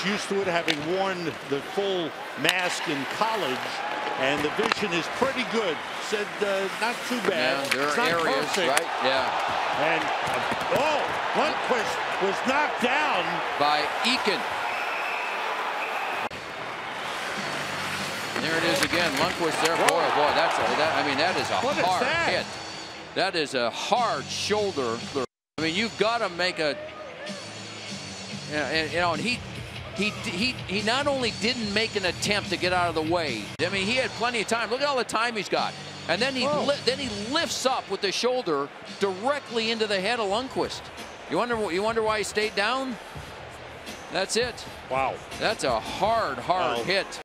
used to it, having worn the full mask in college, and the vision is pretty good. Said not too bad. Yeah, there it's are not areas, perfect. right? Yeah. And Lundqvist was knocked down by Eakin. And there it is again. Lundqvist there. Boy, that is a hard hit. That is a hard shoulder. I mean, you've got to make a. You know, and he not only didn't make an attempt to get out of the way. I mean, he had plenty of time. Look at all the time he's got. And then he lifts up with the shoulder directly into the head of Lundqvist. You wonder why he stayed down? That's it. Wow. That's a hard hit.